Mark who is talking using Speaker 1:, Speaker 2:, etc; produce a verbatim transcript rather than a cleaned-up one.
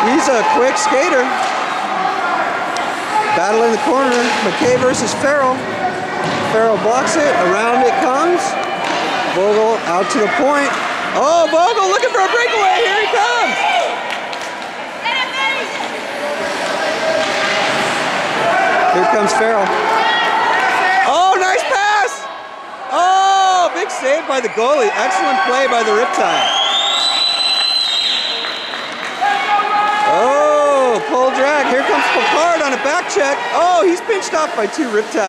Speaker 1: He's a quick skater. Battle in the corner. McKay versus Farrell. Farrell blocks it. Around it comes. Vogel out to the point. Oh, Vogel looking for a breakaway. Here he comes. Here comes Farrell. Oh, nice pass. Oh, big save by the goalie. Excellent play by the Riptide. Oh, pull drag. Here comes Picard on a back check. Oh, he's pinched off by two Riptide.